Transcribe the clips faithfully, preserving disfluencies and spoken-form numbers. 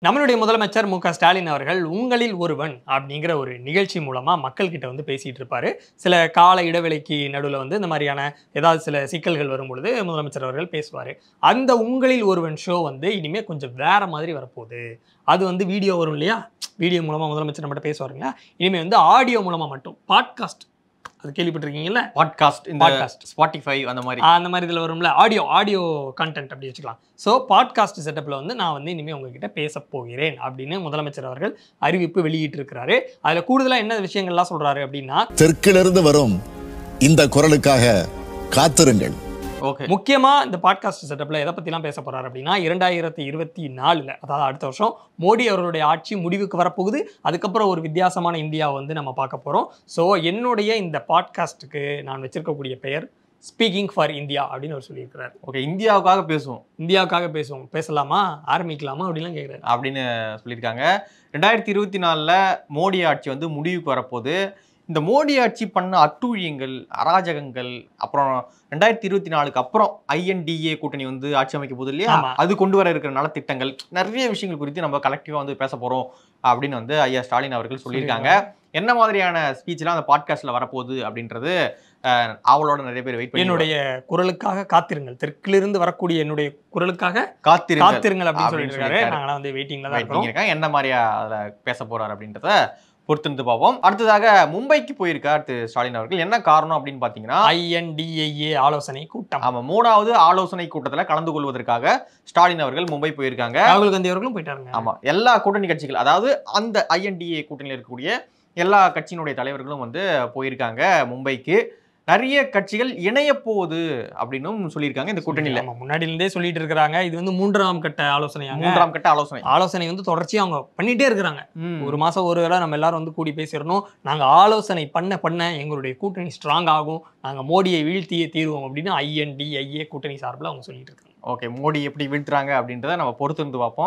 நம்மளுடைய முதலமைச்சர் மு க ஸ்டாலின் அவர்கள் உங்களில் ஒருவன் அப்படிங்கிற ஒரு நிகழ்ச்சி மூலமா மக்கள் கிட்ட வந்து பேசிட்டு இருப்பாரு. சில கால இடைவெளிக்கு நடுவில் வந்து இந்த மாதிரியான ஏதாவது சில சிக்கல்கள் வரும் பொழுது முதலமைச்சர் அவர்கள் பேசுவாரு. அந்த உங்களில் ஒருவன் ஷோ வந்து இனிமே கொஞ்சம் வேற மாதிரி வரப்போகுது. அது வந்து வீடியோ வரும் இல்லையா, வீடியோ மூலமா முதலமைச்சர் நம்மகிட்ட பேசுவாருங்க. இனிமே வந்து ஆடியோ மூலமா மட்டும் பாட்காஸ்ட், அது கேள்விப்பட்டிருக்கீங்கல்ல, பாட்காஸ்ட், இந்த ஸ்பாட்டிஃபை அந்த மாதிரி அந்த மாதிரி இதில் வரும்ல, ஆடியோ ஆடியோ கண்டென்ட் அப்படி வச்சுக்கலாம். ஸோ பாட்காஸ்ட் செட்டப்பில் வந்து நான் வந்து இனிமேல் உங்ககிட்ட பேச போகிறேன் அப்படின்னு முதலமைச்சர் அவர்கள் அறிவிப்பு வெளியிட்டு இருக்கிறாரு. அதில் கூடுதலாக என்ன விஷயங்கள்லாம் சொல்றாரு அப்படின்னா, தெற்கிலிருந்து வரும் இந்த குரலுக்காக காத்திருங்கள். முக்கியமா இந்த பாட்காஸ்ட் செட்டப்ல எதை பத்திலாம் பேச போறாரு அப்படின்னா, இரண்டாயிரத்தி இருபத்தி நாலுல அதாவது அடுத்த வருஷம் மோடி அவர்களுடைய ஆட்சி முடிவுக்கு வரப்போகுது. அதுக்கப்புறம் ஒரு வித்தியாசமான இந்தியா வந்து நம்ம பார்க்க போறோம். ஸோ என்னுடைய இந்த பாட்காஸ்டுக்கு நான் வச்சிருக்கக்கூடிய பெயர் ஸ்பீக்கிங் ஃபார் இந்தியா அப்படின்னு அவர் சொல்லியிருக்கிறார். ஓகே, இந்தியாவுக்காக பேசுவோம், இந்தியாவுக்காக பேசுவோம், பேசலாமா, ஆரம்பிக்கலாமா அப்படின்லாம் கேட்குறாரு அப்படின்னு சொல்லியிருக்காங்க. ரெண்டாயிரத்தி இருபத்தி நாலுல மோடி ஆட்சி வந்து முடிவுக்கு வரப்போகுது. இந்த மோடி ஆட்சி பண்ண அட்டூழியங்கள், அராஜகங்கள், அப்புறம் ரெண்டாயிரத்தி இருபத்தி நாலுக்கு அப்புறம் ஐ என் டி ஏ கூட்டணி வந்து ஆட்சி அமைக்க போகுது இல்லையா, அது கொண்டு வர இருக்கிற நலத்திட்டங்கள், நிறைய விஷயங்கள் குறித்து நம்ம கலெக்டிவா வந்து பேச போறோம் அப்படின்னு வந்து ஐயா ஸ்டாலின் அவர்கள் சொல்லியிருக்காங்க. என்ன மாதிரியான ஸ்பீச்லாம் அந்த பாட்காஸ்ட்ல வரப்போகுது அப்படின்றது அவளோட நிறைய பேர் வெயிட் பண்ணி, என்னுடைய குரலுக்காக காத்திருங்கள், தெற்கிலிருந்து வரக்கூடிய என்னுடைய குரலுக்காக காத்திருங்கள் காத்திருங்கள் அப்படின்னு சொல்லிட்டு இருக்காரு. நாங்களாம் வந்து வெயிட்டிங்ல தான் இருக்கோம். என்ன மாதிரியா அதுல பேச போறாரு அப்படின்றத பொறுத்திருந்து பார்ப்போம். அடுத்ததாக மும்பைக்கு போயிருக்கார் திரு ஸ்டாலின் அவர்கள். என்ன காரணம் அப்படின்னு பாத்தீங்கன்னா, ஐ என் டி ஐ ஏ ஆலோசனை கூட்டம். ஆமா, மூணாவது ஆலோசனை கூட்டத்துல கலந்து கொள்வதற்காக ஸ்டாலின் அவர்கள் மும்பை போயிருக்காங்க. ராகுல் காந்தி அவர்களும் போயிட்டாங்க. ஆமா, எல்லா கூட்டணி கட்சிகள், அதாவது அந்த ஐ என் டி ஏ கூட்டணியில் இருக்கக்கூடிய எல்லா கட்சியினுடைய தலைவர்களும் வந்து போயிருக்காங்க மும்பைக்கு. நிறைய கட்சிகள் இணைய போகுது அப்படின்னும் சொல்லியிருக்காங்க இந்த கூட்டணியில. முன்னாடி இருந்தே சொல்லிட்டு இருக்காங்க. இது வந்து மூன்றாம் கட்ட ஆலோசனை மூன்றாம் கட்ட ஆலோசனை ஆலோசனை வந்து தொடர்ச்சியா அவங்க பண்ணிட்டே இருக்கிறாங்க. ஒரு மாசம் ஒரு வேளை நம்ம எல்லாரும் வந்து கூடி பேசிடணும், நாங்க ஆலோசனை பண்ண பண்ண எங்களுடைய கூட்டணி ஸ்ட்ராங் ஆகும், நாங்க மோடியை வீழ்த்தியே தீர்வோம் அப்படின்னு ஐ என் டி ஐ ஏ கூட்டணி சார்பில் அவங்க சொல்லிட்டு இருக்காங்க. ஓகே, மோடி எப்படி வீழ்த்துறாங்க அப்படின்றத நம்ம பொறுத்து இருந்து பார்ப்போம்.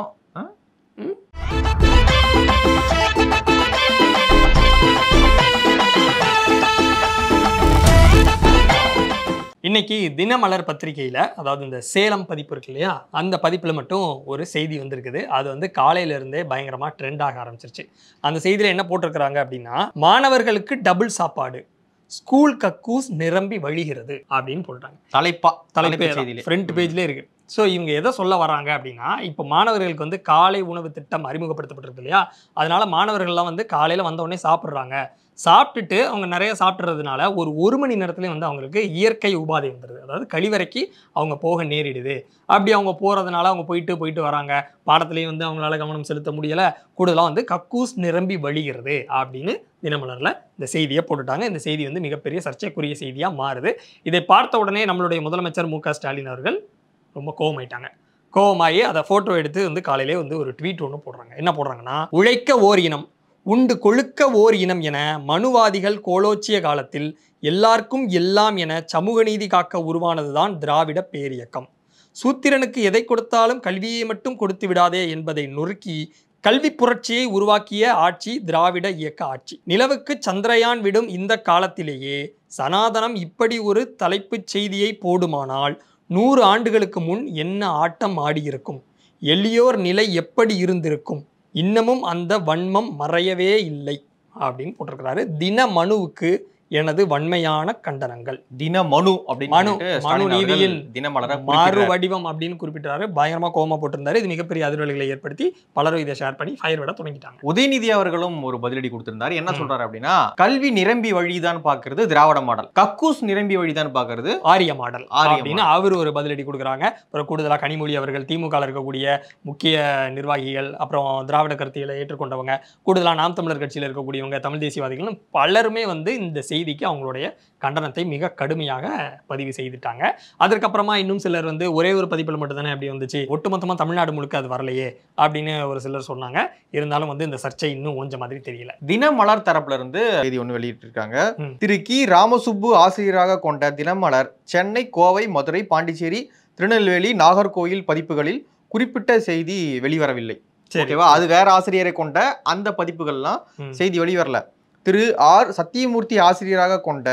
இன்னைக்கு தினமலர் பத்திரிகையில், அதாவது இந்த சேலம் பதிப்பு இருக்கு இல்லையா, அந்த பதிப்பில் மட்டும் ஒரு செய்தி வந்திருக்குது. அது வந்து காலையிலேருந்தே பயங்கரமாக ட்ரெண்ட் ஆக ஆரம்பிச்சிருச்சு. அந்த செய்தியில் என்ன போட்டிருக்கிறாங்க அப்படின்னா, மாணவர்களுக்கு டபுள் சாப்பாடு, ஸ்கூல் கக்கூஸ் நிரம்பி வழிகிறது அப்படின்னு போட்டாங்க. தலைப்பா தலைப்பு ஃப்ரண்ட் பேஜ்லேயே இருக்கு. ஸோ இவங்க எதை சொல்ல வராங்க அப்படின்னா, இப்போ மாணவர்களுக்கு வந்து காலை உணவு திட்டம் அறிமுகப்படுத்தப்பட்டிருக்கு இல்லையா, அதனால மாணவர்கள்லாம் வந்து காலையில் வந்த உடனே சாப்பிட்றாங்க. சாப்பிட்டுட்டு அவங்க நிறைய சாப்பிட்றதுனால ஒரு ஒரு மணி நேரத்துலேயும் வந்து அவங்களுக்கு இயற்கை உபாதை வந்துடுது, அதாவது கழிவறைக்கு அவங்க போக நேரிடுது. அப்படி அவங்க போகிறதுனால அவங்க போயிட்டு போயிட்டு வராங்க, பாடத்துலேயும் வந்து அவங்களால கவனம் செலுத்த முடியலை, கூடுதலாக வந்து கக்கூஸ் நிரம்பி வழிகிறது அப்படின்னு தினமலரில் இந்த செய்தியை போட்டுட்டாங்க. இந்த செய்தி வந்து மிகப்பெரிய சர்ச்சைக்குரிய செய்தியாக மாறுது. இதை பார்த்த உடனே நம்மளுடைய முதலமைச்சர் மு க ஸ்டாலின் அவர்கள் ரொம்ப கோவமாயிட்டாங்க. கோவமாயி அதை ஃபோட்டோ எடுத்து வந்து காலையிலே வந்து ஒரு ட்வீட் ஒன்று போடுறாங்க. என்ன போடுறாங்கன்னா, உழைக்க ஓர் இனம், உண்டு கொழுக்க ஓர் இனம் என மனுவாதிகள் கோலோச்சிய காலத்தில் எல்லாருக்கும் எல்லாம் என சமூக நீதி காக்க உருவானதுதான் திராவிட பேரியக்கம். சூத்திரனுக்கு எதை கொடுத்தாலும் கல்வியை மட்டும் கொடுத்து விடாதே என்பதை நொறுக்கி கல்வி புரட்சியை உருவாக்கிய ஆட்சி திராவிட இயக்க ஆட்சி. நிலவுக்கு சந்திரயான் விடும் இந்த காலத்திலேயே சனாதனம் இப்படி ஒரு தலைப்புச் செய்தியை போடுமானால் நூறு ஆண்டுகளுக்கு முன் என்ன ஆட்டம் ஆடியிருக்கும், எளியோர் நிலை எப்படி இருந்திருக்கும், இன்னமும் அந்த வன்மம் மறையவே இல்லை அப்படின்னு போட்டிருக்கிறாரு. தின மனுவுக்கு எனது வன்மையான கண்டனங்கள். தினமனு மனு மனு நீதியின் தினமலர மாறு வடிவம் அப்படின்னு குறிப்பிட்டாரு. பயங்கரமா கோமா போட்டிருந்தாரு. இது மிகப்பெரிய அதிர்வலைகளை ஏற்படுத்தி பலரும் இதை ஷேர் பண்ணி ஃபயர் விட தொடங்கிட்டாங்க. உதயநிதி அவர்களும் ஒரு பதிலடி கொடுத்திருந்தாரு. என்ன சொல்றாரு அப்படின்னா, கல்வி நிரம்பி வழிதான் பாக்குறது திராவிட மாடல், கக்கூஸ் நிரம்பி வழிதான் பாக்குறது ஆரிய மாடல் அப்படின்னு அவர் ஒரு பதிலடி கொடுக்குறாங்க. அப்புறம் கூடுதலா கனிமொழி அவர்கள், திமுக இருக்கக்கூடிய முக்கிய நிர்வாகிகள், அப்புறம் திராவிட கருத்தியலை ஏற்றுக்கொண்டவங்க, கூடுதலா நாம் தமிழர் கட்சியில் இருக்கக்கூடியவங்க, தமிழ் தேசியவாதிகளும் பலருமே வந்து இந்த செய்திக்கு அவங்களுடைய கண்டனத்தை மிக கடுமையாக பதிவு செய்துட்டாங்க. அதற்கப்புறமா இன்னும் சிலர் வந்து ஒரே ஒரு பதிப்பில் மட்டும்தானே அப்படி வந்துச்சு, ஒட்டுமொத்தமா தமிழ்நாடு முழுக்க அது வரலையே அப்படின்னு ஒரு சிலர் சொன்னாங்க. இருந்தாலும் வந்து இந்த சர்ச்சை இன்னும் கொஞ்சம் மாதிரி தெரியல. தினமலர் தரப்புல இருந்து செய்தி ஒன்று வெளியிட்டு இருக்காங்க. திரு கி ராமசுப்பு ஆசிரியராக கொண்ட தினமலர் சென்னை, கோவை, மதுரை, பாண்டிச்சேரி, திருநெல்வேலி, நாகர்கோவில் பதிப்புகளில் குறிப்பிட்ட செய்தி வெளிவரவில்லை. ஓகேவா, அது வேற ஆசிரியரை கொண்ட அந்த பதிப்புகள்லாம் செய்தி வெளிவரல. திரு ஆர் சத்தியமூர்த்தி ஆசிரியராக கொண்ட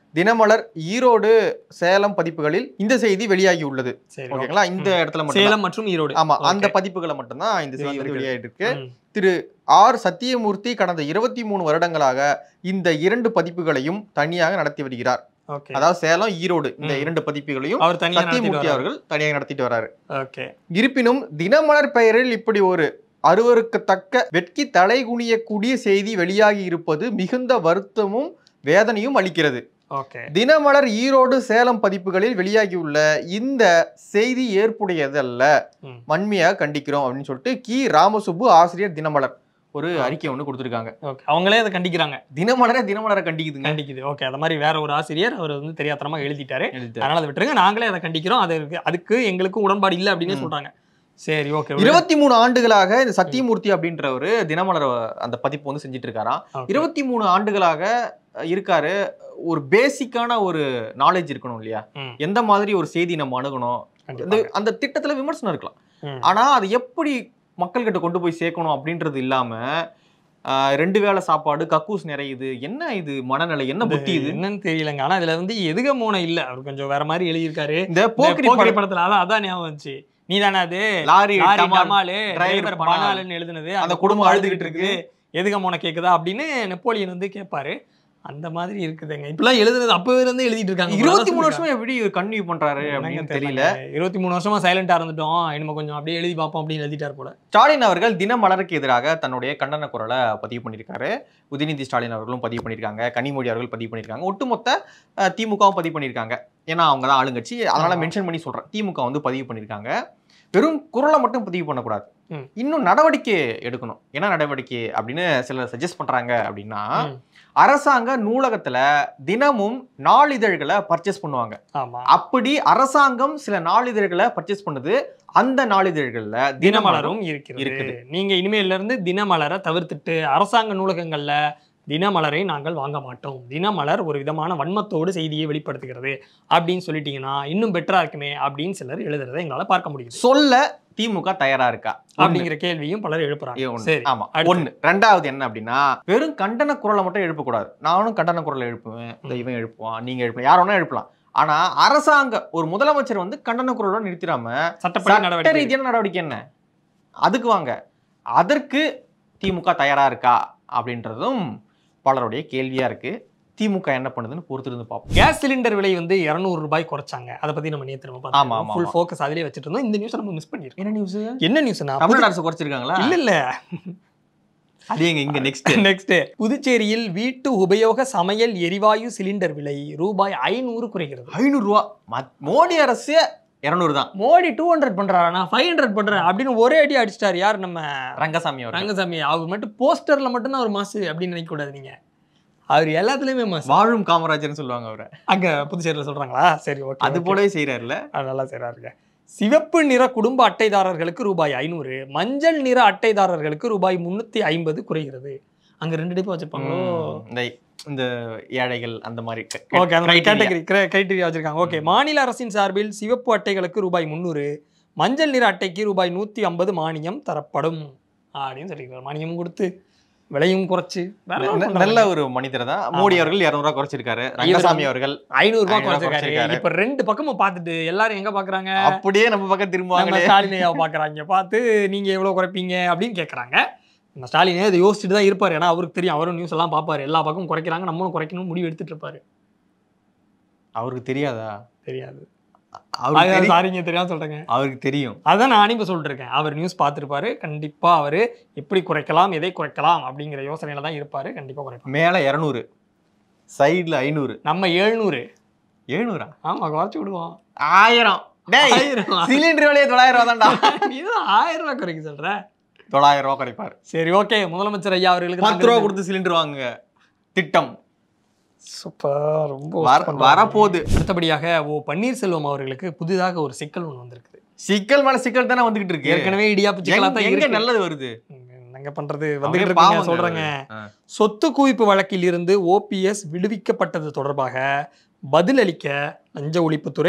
தினமலர் ஈரோடு சேலம் பதிப்புகளில் இந்த செய்தி வெளியாகி உள்ளது. ஓகேங்களா, இந்த இடத்துல மட்டும் சேலம் மற்றும் ஈரோடு ஆமா அந்த பதிப்புகளை மட்டும்தான் இந்த செய்தி வந்து வெளியாகிட்டு இருக்கு. திரு ஆர் சத்தியமூர்த்தி கடந்த இருபத்தி மூணு வருடங்களாக இந்த இரண்டு பதிப்புகளையும் தனியாக நடத்தி வருகிறார். அதாவது சேலம் ஈரோடு இந்த இரண்டு பதிப்புகளையும் சத்தியமூர்த்தி அவர்கள் தனியாக நடத்திட்டு வர்றாரு. இருப்பினும் தினமலர் பெயரில் இப்படி ஒரு அருவருக்கத்தக்க வெட்கி தலை குனியக்கூடிய செய்தி வெளியாகி இருப்பது மிகுந்த வருத்தமும் வேதனையும் அளிக்கிறது. தினமலர் ஈரோடு சேலம் பதிப்புகளில் வெளியாகியுள்ள இந்த செய்தி ஏற்புடையதல்ல, வன்மையாக கண்டிக்கிறோம் அப்படின்னு சொல்லிட்டு கி ராமசுப்பு ஆசிரியர் தினமலர் ஒரு அறிக்கை ஒன்று கொடுத்துருக்காங்க. அவங்களே அதை கண்டிக்கிறாங்க. தினமலரை தினமலரை கண்டிக்குது கண்டிக்குது ஓகே அந்த மாதிரி வேற ஒரு ஆசிரியர் அவர் வந்து தெரியாதனமா எழுதிட்டாரு, அதனால அதை விட்டுருங்க, நாங்களே அதை கண்டிக்கிறோம், அது அதுக்கு எங்களுக்கும் உடன்பாடு இல்லை அப்படின்னு சொல்றாங்க. சரி ஓகே. இருபத்தி மூணு ஆண்டுகளாக இந்த சத்தியமூர்த்தி அப்படின்ற ஒரு தினமலர் அந்த பதிப்பு வந்து செஞ்சுட்டு இருக்காராம். இருபத்தி மூணு ஆண்டுகளாக இருக்காரு. ஒரு பேசிக்கான ஒரு நாலேஜ் இருக்கணும் இல்லையா, எந்த மாதிரி ஒரு செய்தி நம்ம அணுகணும், அந்த திட்டத்துல விமர்சனம் இருக்கலாம், ஆனா அது எப்படி மக்கள் கிட்ட கொண்டு போய் சேர்க்கணும் அப்படின்றது இல்லாம ரெண்டு வேளை சாப்பாடு கக்கூஸ் நிறையுது, என்ன இது மனநிலை, என்ன புத்தி இது என்னன்னு தெரியலங்க. ஆனா இதுல வந்து எதுக மோன இல்ல, அவர் கொஞ்சம் வேற மாதிரி எழுதியிருக்காரு. இந்த போக்கிரி படத்துல அதான் அதான் ஞாபகம் வந்துச்சு. நீ தானே அது லாரி டிரைவர் பனாலுன்னு எழுதுனது, அந்த குடும்பம் அழுதுகிட்டு இருக்கு, எதுக மோன கேக்குதா அப்படின்னு நெப்போலியன் வந்து கேட்பாரு. அந்த மாதிரி இருக்குதுங்க. இப்பெல்லாம் எழுதுனது அப்பவே இருந்து எழுதிட்டு இருக்காங்க. இருபத்தி மூணு வருஷமா எப்படி கன்டினியூ பண்றாரு அப்படின்னு தெரியல. இருபத்தி மூணு வருஷமா சைலண்டா இருந்துட்டோம், இனிமே கொஞ்சம் அப்படியே எழுதி பார்ப்போம் அப்படின்னு எழுதிட்டார் போல. ஸ்டாலின் அவர்கள் தினமலருக்கு எதிராக தன்னுடைய கண்டன குரலை பதிவு பண்ணியிருக்காரு. உதயநிதி ஸ்டாலின் அவர்களும் பதிவு பண்ணியிருக்காங்க, கனிமொழி அவர்கள் பதிவு பண்ணியிருக்காங்க, ஒட்டுமொத்த திமுகவும் பதிவு பண்ணியிருக்காங்க. ஏன்னா அவங்க தான் ஆளுங்கட்சி, அதனால மென்ஷன் பண்ணி சொல்றேன். திமுக வந்து பதிவு பண்ணியிருக்காங்க. வெறும் குரலை மட்டும் பதிவு பண்ணக்கூடாது, இன்னும் நடவடிக்கை எடுக்கணும். என்ன நடவடிக்கை அப்படின்னு சிலர் சஜஸ்ட் பண்றாங்க அப்படின்னா, அரசாங்க நூலகத்துல தினமும் நாளிதழ்களை பர்ச்சேஸ் பண்ணுவாங்க. அப்படி அரசாங்கம் சில நாளிதழ்களை பர்ச்சேஸ் பண்ணுது, அந்த நாளிதழ்கள்ல தினமலரும் இருக்குது. நீங்க இனிமேல இருந்து தினமலரை தவிர்த்துட்டு அரசாங்க நூலகங்கள்ல தினமலரை நாங்கள் வாங்க மாட்டோம், தினமலர் ஒரு விதமான வன்மத்தோடு செய்தியை வெளிப்படுத்துகிறது அப்படின்னு சொல்லிட்டீங்கன்னா இன்னும் பெட்டரா இருக்குமே அப்படின்னு சிலர் எழுதுறதை எங்களால பார்க்க முடியும். சொல்ல திமுக தயாரா இருக்கா அப்படிங்கிற கேள்வியும் பலர் எழுப்புறாங்க. ஆமா, ஒண்ணு. ரெண்டாவது என்ன அப்படின்னா, வெறும் கண்டன குரலை மட்டும் எழுப்பக்கூடாது. நானும் கண்டன குரலை எழுப்புவேன், இவன் எழுப்புவான், நீங்க எழுப்பலாம், யார் வேணா எழுப்பலாம். ஆனா அரசாங்க ஒரு முதலமைச்சர் வந்து கண்டன குரலோட நிறுத்திடாம சட்ட ரீதியான நடவடிக்கை என்ன அதுக்கு வாங்க, அதற்கு திமுக தயாரா இருக்கா அப்படின்றதும் பலருடைய கேள்வியா இருக்கு. திமுக என்ன பண்ணுதுன்னு பொறுத்து இருந்து பார்ப்போம். கேஸ் சிலிண்டர் விலை வந்து இருநூறு ரூபாய் குறைச்சாங்க, அதை பத்தி நம்ம நேத்து நம்ம பார்த்தோம். ஃபுல் ஃபோக்கஸ் அதிலே வச்சிட்டு இருந்தோம். இந்த நியூஸ் நம்ம மிஸ் பண்ணிருக்கோம். என்ன நியூஸ் என்ன நியூஸ்னா தமிழ்நாடு அரசு குறைச்சிருக்காங்களா? இல்ல இல்ல, அது எங்க இங்க நெக்ஸ்ட் நெக்ஸ்ட் புதுச்சேரியில் வீட்டு உபயோக சமையல் எரிவாயு சிலிண்டர் விலை ரூபாய் ஐநூறு குறைகிறது. ஐநூறு ரூபா. மோடி அரசு இருநூறு தான். மோடி டூ ஹண்ட்ரட் பண்றாரா, நான் ஃபைவ் ஹண்ட்ரட் பண்றேன் அப்படின்னு ஒரே அடி அடிச்சிட்டாரு. யார்? நம்ம ரங்கசாமி. ரங்கசாமி அவர் மட்டும் போஸ்டர்ல மட்டும் தான் ஒரு மாசு அப்படின்னு நினைக்க கூடாது. நீங்க அவர் எல்லாத்துலயுமே மாசு. வாழும் காமராஜர்னு சொல்லுவாங்க அவரை, அங்க புதுச்சேரியில சொல்றாங்களா? சரி ஓகே, அது போலவே செய்யறாருல, நல்லா செய்யறாருங்க. சிவப்பு நிற குடும்ப அட்டைதாரர்களுக்கு ரூபாய் ஐநூறு, மஞ்சள் நிற அட்டைதாரர்களுக்கு ரூபாய் முன்னூத்தி ஐம்பது குறைகிறது. அங்க ரெண்டு டைப் வச்சிருப்பாங்களோ, இந்த ஏழைகள் அந்த மாதிரி ஓகே, அந்த மாதிரி கேட்டகரி கிரைட்டீரியா வச்சிருக்காங்க. ஓகே, மாநில அரசின் சார்பில் சிவப்பு அட்டைகளுக்கு ரூபாய் முந்நூறு, மஞ்சள் நிற அட்டைக்கு ரூபாய் நூத்தி ஐம்பது மானியம் தரப்படும் அப்படின்னு சொல்லியிருக்காரு. மானியம் கொடுத்து விலையும் குறைச்சு நல்ல ஒரு மனிதர் தான் மோடி அவர்கள். இருநூறு ரூபாய் குறைச்சிருக்காரு, ரங்கசாமி அவர்கள் ஐநூறு ரூபாய் குறைச்சிருக்காரு. இப்ப ரெண்டு பக்கமும் பார்த்துட்டு எல்லாரும் எங்க பாக்குறாங்க, அப்படியே நம்ம பக்கம் திரும்புவாங்க, ஸ்டாலினையா பாக்குறாங்க. பார்த்து நீங்க எவ்வளவு குறைப்பீங்க அப்படின்னு கேட்கறாங்க. நம்ம ஸ்டாலினே இதை யோசிச்சுட்டு தான் இருப்பாரு, ஏன்னா அவருக்கு தெரியும், அவரும் நியூஸ் எல்லாம் பார்ப்பாரு, எல்லா பக்கமும் குறைக்கிறாங்க, நம்மளும் குறைக்கணும் முடிவு எடுத்துட்டு இருப்பாரு. அவருக்கு தெரியாதா? தெரியாது. சாரிங்க, தெரியாம சொல்றேங்க. அவருக்கு தெரியும், அதான் நானும் இப்ப சொல்லிட்டு இருக்கேன். அவர் நியூஸ் பார்த்துருப்பாரு, கண்டிப்பா அவரு எப்படி குறைக்கலாம், எதை குறைக்கலாம் அப்படிங்கிற யோசனையில தான் இருப்பாரு. கண்டிப்பா குறைப்பாரு. மேல இருநூறு, சைட்ல ஐநூறு, நம்ம எழுநூறு. எழுநூறா? ஆமா, குறைச்சு விடுவோம். ஆயிரம். சிலிண்டர் விலையே தொள்ளாயிரம் ரூபா தான்டா. நீ ஆயிரம் ரூபாய் குறைக்க சொல்ற. தொள்ளாயிரம் ரூபாய் குறைப்பாரு. சரி ஓகே, முதலமைச்சர் ஐயா அவர்களுக்கு பத்து ரூபா கொடுத்து சிலிண்டர் வாங்குங்க திட்டம். சூப்பர், ரொம்ப வரப்போகுது. அடுத்தபடியாக ஓ பன்னீர்செல்வம் அவர்களுக்கு புதிதாக ஒரு சிக்கல் ஒன்று வந்திருக்கு. சிக்கல் மேல சிக்கல் தானே வந்துகிட்டு இருக்கு. ஏற்கனவே இடியாப்பு சிக்கலா தான் இருக்கு. நல்லது வருது, என்னங்க பண்றது, வந்துகிட்டு இருக்காங்க சொல்றாங்க. சொத்து குவிப்பு வழக்கில் இருந்து ஓபிஎஸ் விடுவிக்கப்பட்டது தொடர்பாக பதிலளிக்க லஞ்ச ஒழிப்புத்துறை,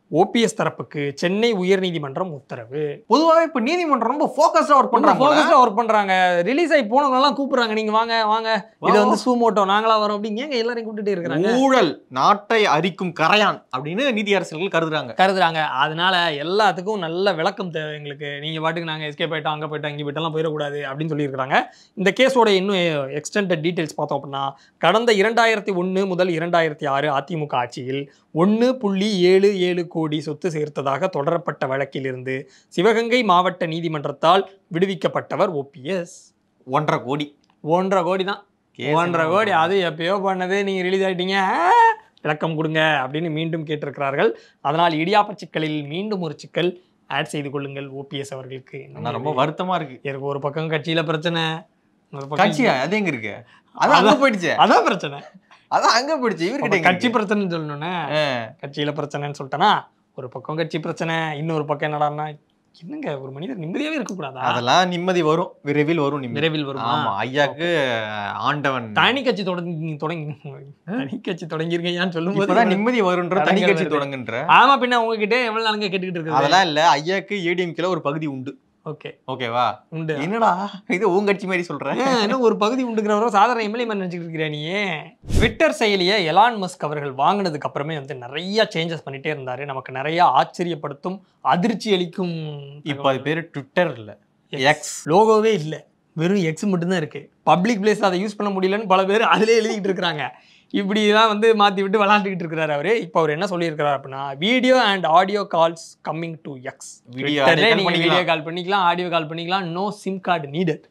ஓபிஎஸ் தரப்புக்கு சென்னை உயர்நீதிமன்றம் உத்தரவு. பொதுவாகவே இப்போ நீதிமன்றம் ரொம்ப ஃபோக்கஸ்டா ஒர்க் பண்றாங்க ஃபோக்கஸ்டா ஒர்க் பண்றாங்க. ரிலீஸ் ஆகி போனவங்க எல்லாம் கூப்பிடுறாங்க, நீங்க வாங்க வாங்க இது வந்து சூமோட்டோ நாங்களா வரோம் அப்படின்னு ஏங்க எல்லாரையும் கூப்பிட்டுட்டே இருக்காங்க. ஊழல் நாட்டை அரிக்கும் கரையான் அப்படின்னு நீதி அரசர்கள் கருதுறாங்க கருதுறாங்க அதனால எல்லாத்துக்கும் நல்ல விளக்கம் தேவை எங்களுக்கு. நீங்க பாட்டுக்கு நாங்க எஸ்கே போயிட்டோம் அங்க போயிட்டோம் இங்க போயிட்டெல்லாம் போயிடக்கூடாது அப்படின்னு சொல்லியிருக்காங்க. இந்த கேஸோட இன்னும் எக்ஸ்டெண்டட் டீடைல்ஸ் பார்த்தோம் அப்படின்னா கடந்த இரண்டாயிரத்தி ஒன்று முதல் இரண்டாயிரத்தி ஆறு அதிமுக ஆட்சியில் ஒன்று புள்ளி ஏழு ஏழு கோடி சொத்து சேர்த்ததாக தொடரப்பட்ட வழக்கிலிருந்து சிவகங்கை மாவட்ட நீதிமன்றத்தால் விடுவிக்கப்பட்டவர் ஓபிஎஸ். ஒன்றரை கோடி ஒன்றரை கோடி தான் ஒன்றரை கோடி அது எப்பயோ பண்ணது, நீங்க ரிலீஸ் ஆயிட்டீங்க விளக்கம் கொடுங்க அப்படின்னு மீண்டும் கேட்டிருக்கிறார்கள். அதனால் இடியாப்ப சிக்கலில் மீண்டும் ஒரு சிக்கல் ஆட் செய்து கொள்ளுங்கள் ஓபிஎஸ் அவர்களுக்கு. ரொம்ப வருத்தமா இருக்கு. எனக்கு ஒரு பக்கம் கட்சியில பிரச்சனை, கட்சியா அது எங்க இருக்கு, அதான் போயிடுச்சு, அதான் பிரச்சனை, அதான் அங்க போயிடுச்சு. இவர்கிட்ட கட்சி பிரச்சனைன்னு சொல்லணும்னே, கட்சியில பிரச்சனைன்னு சொல்லிட்டேன்னா ஒரு பக்கம் கட்சி பிரச்சனை, இன்னொரு பக்கம் என்னடான்னா என்னங்க ஒரு மனிதர் நிம்மதியாவே இருக்க கூடாதா? அதெல்லாம் நிம்மதி வரும், விரைவில் வரும், விரைவில் வரும். ஆமா, ஐயாக்கு ஆண்டவன் தனி கட்சி தொடங்கி தொடங்கி தனி கட்சி தொடங்கிருக்கையான்னு சொல்லும் போது நிம்மதி வரும்ன்ற தனி கட்சி தொடங்குன்ற. ஆமா, பின்ன உங்ககிட்ட எவ்வளவு நாளுங்க கேட்டுக்கிட்டு இருக்கு. அதெல்லாம் இல்ல, ஐயாக்கு ஏடிஎம்கேல ஒரு பகுதி உண்டு. ஓகே ஓகேவா உண்டு. என்னடா இது உன் கட்சி மாதிரி சொல்றேன், இன்னும் ஒரு பகுதி உண்டுங்கிறவரோ சாதாரண எம்எல்ஏ மாதிரி நினைச்சிட்டு இருக்கிற நீ. ட்விட்டர் செயலியை எலான் மஸ்க் அவர்கள் வாங்கினதுக்கு அப்புறமே வந்து நிறைய சேஞ்சஸ் பண்ணிட்டே இருந்தாரு. நமக்கு நிறைய ஆச்சரியப்படுத்தும் அதிர்ச்சி அளிக்கும். இப்போ அது பேரு ட்விட்டர் இல்ல, எக்ஸ். லோகோவே இல்ல, வெறும் எக்ஸ் மட்டும்தான் இருக்கு. பப்ளிக் பிளேஸ்ல அதை யூஸ் பண்ண முடியலன்னு பல பேர் அதிலே எழுதிக்கிட்டு இருக்காங்க. இப்படிதான் வந்து மாத்தி விட்டு விளாண்டுக்கிட்டு இருக்கிறாரு அவரு. இப்போ அவர் என்ன சொல்லியிருக்கிறார் அப்படின்னா, video and audio calls coming to X. Video call பண்ணிக்கலாம், ஆடியோ கால் பண்ணிக்கலாம், நோ சிம் கார்டு நீடட்,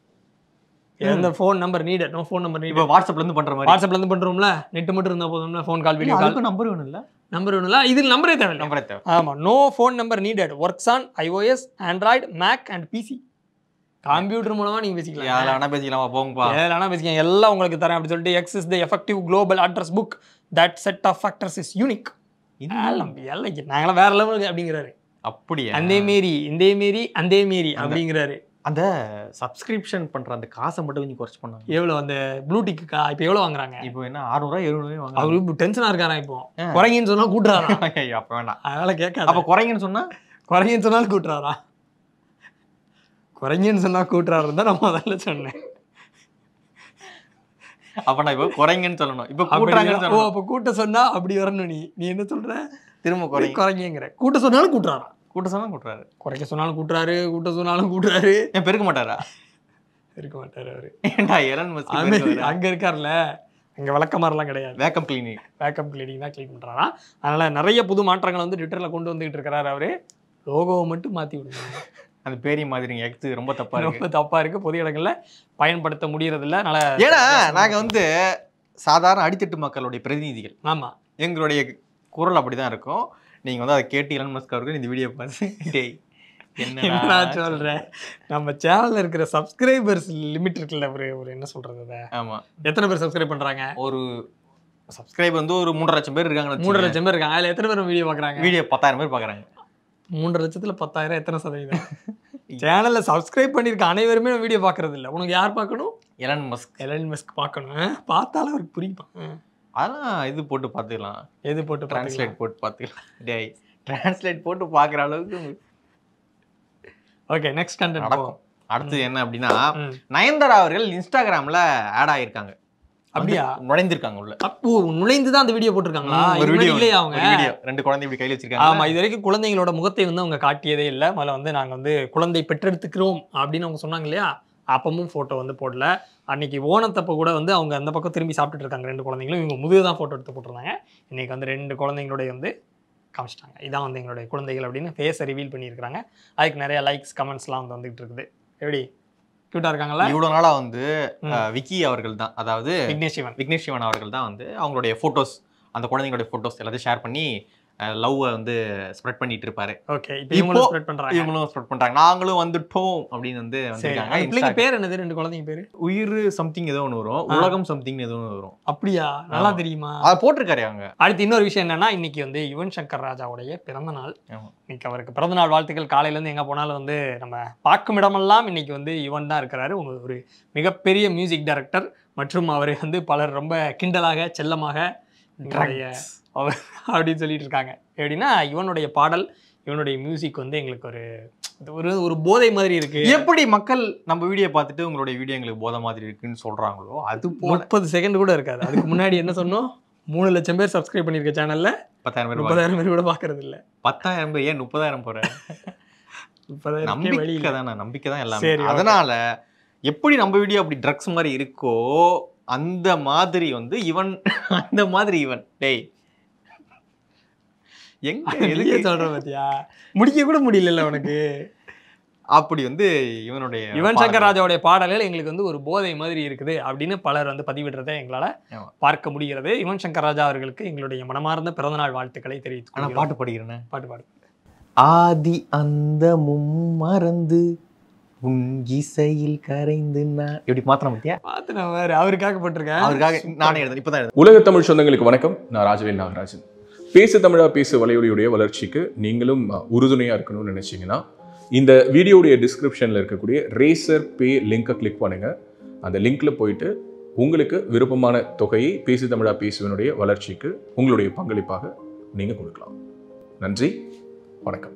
எந்த phone number needed, no phone number needed. இப்போ வாட்ஸ்அப்ல இருந்து பண்ற மாதிரி, வாட்ஸ்அப்ல இருந்து பண்றோம்ல, நெட் மட்டும் இருந்தா போதும்ல, phone call video call. Number வேணும் இல்ல, நம்பர் வேணும்ல, இது நம்பரே தேவை, நம்பரே தேவை. ஆமா, no phone number needed, works on iOS, Android, Mac and PC. Computer மூலமா நீங்க பேசிக்கலாம், யாரா வேணா பேசிக்கலாமா, போங்கப்பா, யாரா வேணா பேசிக்கலாம், எல்லாம் உங்களுக்கு தரேன் அப்படி சொல்லிட்டு X is the effective global address book that set of factors is unique. எல்லாம் நாங்களாம் வேற லெவலுக்கு அப்படிங்கிறாரு. அப்படியே அந்தே மாரி இந்தே மாரி அந்தே மாரி அப்படிங்கிறாரு. அந்த சப்ஸ்கிரிப்ஷன் பண்ற அந்த காசை மட்டும் கொஞ்சம் குறைச்சு பண்ணாங்க. எவ்வளவு அந்த ப்ளூடிக்கா இப்போ எவ்வளவு வாங்குறாங்க? இப்போ என்ன அறுநூறு எழுநூறு வாங்க. அவரு டென்ஷனா இருக்காரா இப்போ? குறைங்கன்னு சொன்னா கூட்டுறாரா? அப்ப வேண்டாம், அதனால கேட்காத. அப்ப குறைங்கன்னு சொன்னா குறைங்கன்னு சொன்னாலும் கூட்டுறாரா? குறைங்கன்னு சொன்னா கூட்டுறாரு தான் நான் முதல்ல சொன்னேன். அப்ப நான் இப்போ குறைங்கன்னு சொல்லணும், இப்போ கூட்டுறாங்கன்னு சொல்லணும். அப்ப கூட்ட சொன்னா அப்படி வரணும். நீ நீ என்ன சொல்ற? திரும்ப குறை குறைங்கிற. கூட்ட சொன்னாலும் கூட்டுறாரா? கூட்ட சொன்னா கூட்டுறாரு, குறைக்க சொன்னாலும் கூட்டுறாரு, கூட்ட சொன்னாலும் கூட்டுறாரு. ஏன் பெருக்க மாட்டாரா? இருக்க மாட்டாரு அவரு. ஏன்டா எலன் மஸ்க் அங்க இருக்காருல்ல, அங்க விளக்கமாரெல்லாம் கிடையாது, வேக்கம் கிளீனிங் வேக்கம் கிளீனிங் தான் கிளீன் பண்றாரா. அதனால நிறைய புது மாற்றங்கள் வந்து ட்விட்டர்ல கொண்டு வந்துகிட்டு இருக்கிறாரு அவரு. லோகோவை மட்டும் மாத்தி விடுங்க, அந்த பேரி மாதிரிங்க எக்ஸ் ரொம்ப தப்பா இருக்கு, ரொம்ப தப்பா இருக்கு, பொது இடங்கள்ல பயன்படுத்த முடியறது இல்ல. அதனால ஏன்னா நாங்க வந்து சாதாரண அடித்தட்டு மக்களுடைய பிரதிநிதிகள், ஆமா, எங்களுடைய குரல் அப்படிதான் இருக்கும். நீங்க வந்து அதை கேட்டு எலன் மஸ்க் அவர்கள் இந்த வீடியோ பார்த்து டேய் என்ன சொல்ற, நம்ம சேனல்ல இருக்கிற சப்ஸ்கிரைபர்ஸ் லிமிட் இருக்குல்ல, ஒரு ஒரு என்ன சொல்றது அத, ஆமா, எத்தனை பேர் சப்ஸ்கிரைப் பண்றாங்க? ஒரு சப்ஸ்கிரைபர் வந்து ஒரு மூன்றரை லட்சம் பேர் இருக்காங்க. மூன்றரை லட்சம் பேர் இருக்காங்க. அதுல எத்தனை பேர் வீடியோ பாக்குறாங்க? வீடியோ பத்தாயிரம் பேர் பாக்குறாங்க. மூன்றரை லட்சத்துல பத்தாயிரம் எத்தனை சதவீதம்? சேனல்ல சப்ஸ்கிரைப் பண்ணிருக்க அனைவருமே வீடியோ பாக்குறது இல்ல. உனக்கு யார் பார்க்கணும்? Elon Musk. எலன் மஸ்க் பார்க்கணும். பார்த்தாலும் அவருக்கு புரியும். அதெல்லாம் இது போட்டு பார்த்துக்கலாம், எது போட்டு டிரான்ஸ்லேட் போட்டு பார்த்துக்கலாம். டேய் டிரான்ஸ்லேட் போட்டு பார்க்குற அளவுக்கு. ஓகே, நெக்ஸ்ட் கண்டென்ட் நடக்கும். அடுத்து என்ன அப்படின்னா, நயன்தாரா அவர்கள் இன்ஸ்டாகிராம்ல ஆட் ஆயிருக்காங்க. அப்படியா? நுழைந்திருக்காங்க உள்ள. அப்போ நுழைந்து தான் அந்த வீடியோ போட்டிருக்காங்களா? ஒரு வீடியோ இல்லையா? அவங்க வீடியோ ரெண்டு குழந்தை இப்படி கையில் வச்சிருக்காங்க. ஆமா, இது வரைக்கும் குழந்தைங்களோட முகத்தை வந்து அவங்க காட்டியதே இல்லை. முதல்ல வந்து நாங்க வந்து குழந்தை பெற்றெடுத்துக்கிறோம் அப்படின்னு அவங்க சொன்னாங்க இல்லையா, அப்பமும் ஃபோட்டோ வந்து போடல. அன்னைக்கு ஓணத்தப்போ கூட வந்து அவங்க அந்த பக்கம் திரும்பி சாப்பிட்டுட்டு இருக்காங்க ரெண்டு குழந்தைங்களும். இவங்க முதுகு தான் ஃபோட்டோ எடுத்து போட்டிருந்தாங்க. இன்னைக்கு வந்து ரெண்டு குழந்தைங்களுடைய வந்து காமிச்சிட்டாங்க, இதான் வந்து எங்களுடைய குழந்தைகள் அப்படின்னு ஃபேஸை ரிவீல் பண்ணியிருக்காங்க. அதுக்கு நிறைய லைக்ஸ் கமெண்ட்ஸ்லாம் வந்து வந்துகிட்டு இருக்குது. எப்படி கியூட்டா இருக்காங்களா? இவ்வளோ நாளா வந்து விக்கி அவர்கள் தான், அதாவது விக்னேஷ் சிவன் விக்னேஷ் சிவன் அவர்கள் தான் வந்து அவங்களுடைய ஃபோட்டோஸ், அந்த குழந்தைங்களுடைய ஃபோட்டோஸ் எல்லாத்தையும் ஷேர் பண்ணி லவ்வை வந்து ஸ்ப்ரெட் பண்ணிட்டு இருப்பாரு. ஓகே, இப்போ இவங்களும் ஸ்ப்ரெட் பண்றாங்க. இவங்களும் ஸ்ப்ரெட் பண்றாங்க. நாங்களும் வந்துட்டோம் அப்படின்னு வந்து வந்திருக்காங்க. பிள்ளைங்க பேர் என்னது? ரெண்டு குழந்தைங்க பேரு உயிர் சம்திங் ஏதோ ஒன்று வரும், உலகம் சம்திங் ஏதோ ஒன்று வரும். அப்படியா? நல்லா தெரியுமா? அதை போட்டிருக்காரு அவங்க. அடுத்து இன்னொரு விஷயம் என்னன்னா, இன்னைக்கு வந்து யுவன் சங்கர் ராஜாவுடைய பிறந்த நாள். இன்னைக்கு அவருக்கு பிறந்த நாள் வாழ்த்துக்கள். காலையில இருந்து எங்க போனாலும் வந்து நம்ம பார்க்கும் இடமெல்லாம் இன்னைக்கு வந்து யுவன் தான் இருக்கிறாரு. ஒரு மிகப்பெரிய மியூசிக் டைரக்டர் மற்றும் அவரை வந்து பலர் ரொம்ப கிண்டலாக செல்லமாக அவர் அப்படின்னு சொல்லிட்டு இருக்காங்க. எப்படின்னா இவனுடைய பாடல் இவனுடைய மியூசிக் வந்து எங்களுக்கு ஒரு ஒரு ஒரு போதை மாதிரி இருக்கு. எப்படி மக்கள் நம்ம வீடியோ பார்த்துட்டு உங்களுடைய வீடியோ எங்களுக்கு போதை மாதிரி இருக்குன்னு சொல்றாங்களோ அது முப்பது செகண்ட் கூட இருக்காது. அதுக்கு முன்னாடி என்ன சொன்னோம், மூணு லட்சம் பேர் சப்ஸ்கிரைப் பண்ணிருக்க சேனல்ல பத்தாயிரம் பேர் முப்பதாயிரம் பேர் கூட பாக்குறது இல்ல. பத்தாயிரம் பேர் ஏன் முப்பதாயிரம் போற? நம்பிக்கை தானே, நம்பிக்கை தான் எல்லாமே. சரி, அதனால எப்படி நம்ம வீடியோ அப்படி ட்ரக்ஸ் மாதிரி இருக்கோ அந்த மாதிரி வந்து இவன் அந்த மாதிரி இவன் டேய் எங்க எதுக்கு சொல்ற பாத்தியா, முடிக்க கூட முடியல உனக்கு. அப்படி வந்து இவனுடைய யுவன் சங்கர் ராஜாவுடைய பாடல்கள் எங்களுக்கு வந்து ஒரு போதை மாதிரி இருக்குது அப்படின்னு பலர் வந்து பதிவிடுறதை எங்களால பார்க்க முடிகிறது. யுவன் சங்கர் ராஜா அவர்களுக்கு எங்களுடைய மனமார்ந்த பிறந்தநாள் வாழ்த்துக்களை தெரிவித்து. ஆனா பாட்டு படிக்கிறேன், பாட்டு பாடு. ஆதி அந்த மறந்து உன் இசையில் கரைந்து நான் எப்படி மாத்திரம் பத்தியா பார்த்து நான் வேற அவருக்காக போட்டிருக்கேன். அவருக்காக நானே எழுதுறேன் இப்பதான் எழுதுறேன். உலக தமிழ் சொந்தங்களுக்கு வணக்கம். நான் ராஜவேல் நாகராஜன். பேசு தமிழா பேசு வலையொலியுடைய வளர்ச்சிக்கு நீங்களும் உறுதுணையா இருக்கணும்னு நினைச்சீங்கன்னா இந்த வீடியோடைய டிஸ்கிரிப்ஷன்ல இருக்கக்கூடிய ரேசர் பே லிங்கை கிளிக் பண்ணுங்க. அந்த லிங்க்ல போயிட்டு உங்களுக்கு விருப்பமான தொகையை பேசு தமிழா பேசுவனுடைய வளர்ச்சிக்கு உங்களுடைய பங்களிப்பாக நீங்க கொடுக்கலாம். நன்றி, வணக்கம்.